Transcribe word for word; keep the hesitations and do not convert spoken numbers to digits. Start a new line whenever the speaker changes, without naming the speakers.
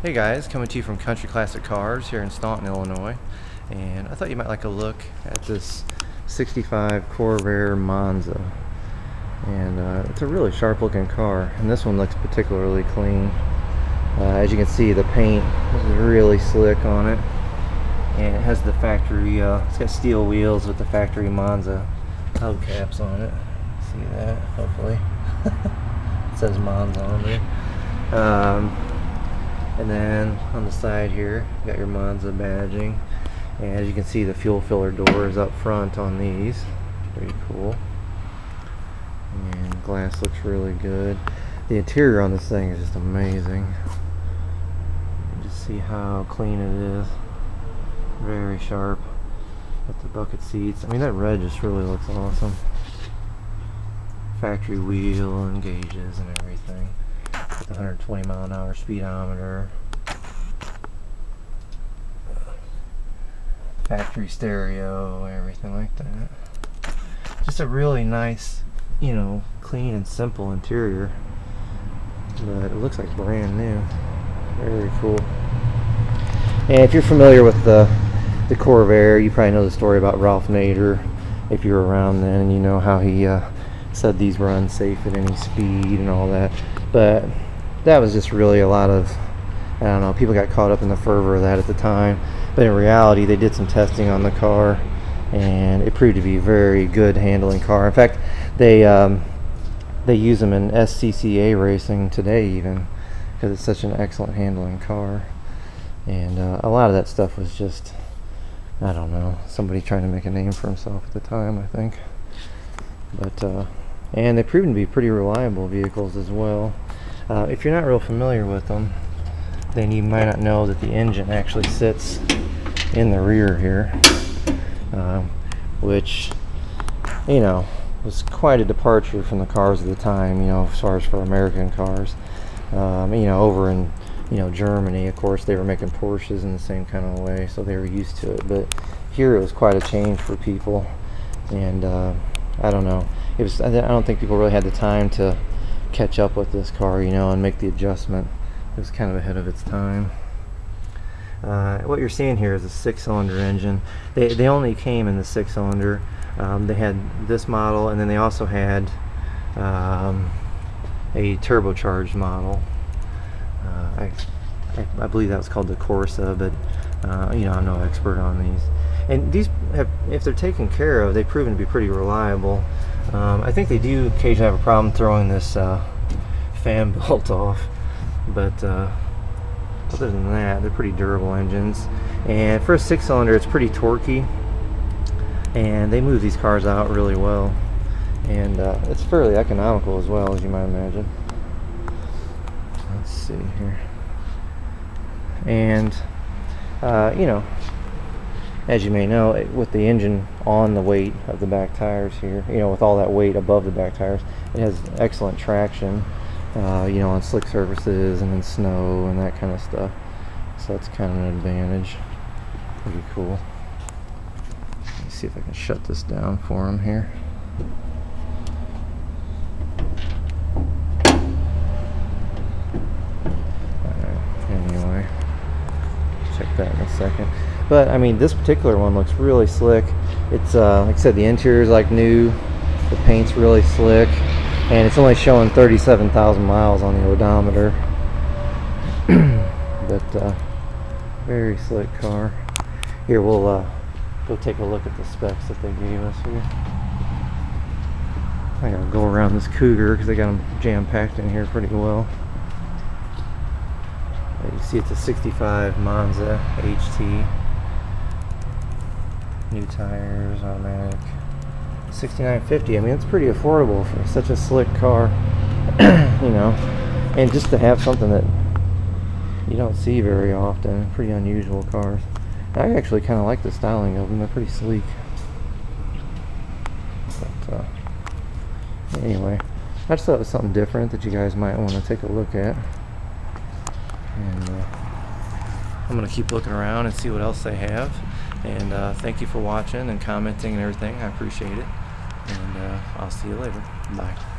Hey guys, coming to you from Country Classic Cars here in Staunton, Illinois, and I thought you might like a look at this sixty-five Corvair Monza. And uh, it's a really sharp looking car, and this one looks particularly clean. Uh, as you can see, the paint is really slick on it, and it has the factory, uh, it's got steel wheels with the factory Monza hubcaps on it. See that, hopefully. It says Monza on there. Um, And then on the side here, you got your Monza badging. And as you can see, the fuel filler door is up front on these. Pretty cool. And glass looks really good. The interior on this thing is just amazing. You just see how clean it is. Very sharp. With the bucket seats. I mean, that red just really looks awesome. Factory wheel and gauges and everything. With one hundred twenty mile an hour speedometer, factory stereo, everything like that. Just a really nice, you know, clean and simple interior, but it looks like brand new. Very cool. And if you're familiar with the the Corvair, you probably know the story about Ralph Nader. If you were around then, and you know how he uh, said these were unsafe at any speed and all that. But that was just really a lot of, I don't know, people got caught up in the fervor of that at the time. But in reality, they did some testing on the car, and it proved to be a very good handling car. In fact, they um, they use them in S C C A racing today even, because it's such an excellent handling car. And uh, a lot of that stuff was just, I don't know, somebody trying to make a name for himself at the time, I think. But uh, and they've proven to be pretty reliable vehicles as well. Uh, if you're not real familiar with them, then you might not know that the engine actually sits in the rear here, um, which, you know, was quite a departure from the cars of the time, you know, as far as for American cars. Um, you know, over in, you know, Germany, of course, they were making Porsches in the same kind of way, so they were used to it. But here it was quite a change for people, and uh, I don't know. It was. I don't think people really had the time to catch up with this car, you know, and make the adjustment. It was kind of ahead of its time. Uh, what you're seeing here is a six-cylinder engine. They they only came in the six-cylinder. Um, they had this model, and then they also had um, a turbocharged model. Uh, I, I I believe that was called the Corsa, but uh, you know, I'm no expert on these. And these have, if they're taken care of, they've proven to be pretty reliable. Um, I think they do occasionally have a problem throwing this uh, fan belt off, but uh, other than that, they're pretty durable engines. And for a six-cylinder, it's pretty torquey, and they move these cars out really well. And uh, it's fairly economical as well, as you might imagine. Let's see here. And uh, you know, as you may know, with the engine on the weight of the back tires here, you know, with all that weight above the back tires, it has excellent traction, uh, you know, on slick surfaces and in snow and that kind of stuff. So that's kind of an advantage. Pretty cool. Let me see if I can shut this down for him here. Alright, anyway, check that in a second. But I mean, this particular one looks really slick. It's uh, like I said, the interior is like new. The paint's really slick, and it's only showing thirty-seven thousand miles on the odometer. But uh, very slick car. Here, we'll uh, go take a look at the specs that they gave us here. I gotta go around this Cougar because they got them jam-packed in here pretty well. You see, it's a sixty-five Monza H T. New tires, automatic, sixty-nine fifty. I mean, it's pretty affordable for such a slick car, you know. And just to have something that you don't see very often, pretty unusual cars. I actually kind of like the styling of them. They're pretty sleek. But uh, anyway, I just thought it was something different that you guys might want to take a look at. And uh, I'm gonna keep looking around and see what else they have. And uh, thank you for watching and commenting and everything. I appreciate it. And uh, I'll see you later. Bye.